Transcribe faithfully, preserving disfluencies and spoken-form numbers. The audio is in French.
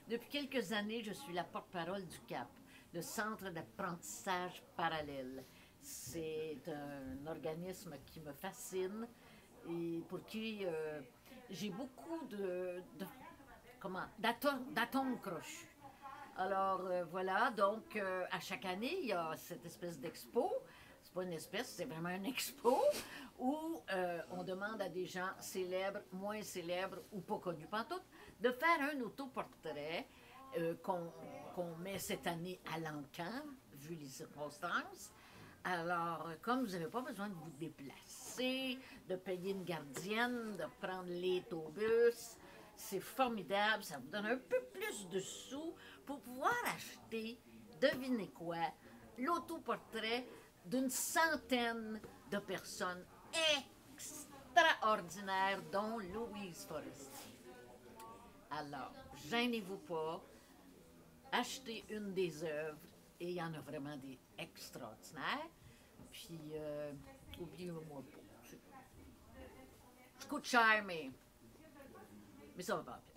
Depuis quelques années, je suis la porte-parole du C A P, le Centre d'apprentissage parallèle. C'est un organisme qui me fascine et pour qui euh, j'ai beaucoup de, de comment d'atomes d'atomes crochus. Alors euh, voilà, donc euh, à chaque année, il y a cette espèce d'expo. C'est pas une espèce, c'est vraiment une expo où euh, on demande à des gens célèbres, moins célèbres ou pas connus pantoute de faire un autoportrait euh, qu'on qu'on met cette année à l'encan, vu les circonstances. Alors, comme vous n'avez pas besoin de vous déplacer, de payer une gardienne, de prendre l'autobus, c'est formidable, ça vous donne un peu plus de sous pour pouvoir acheter, devinez quoi, l'autoportrait d'une centaine de personnes extraordinaires, dont Louise Forestier. Alors, gênez-vous pas, achetez une des œuvres, et il y en a vraiment des extraordinaires. Puis, euh, oubliez-moi pas. Ça coûte cher, mais, mais ça va pas.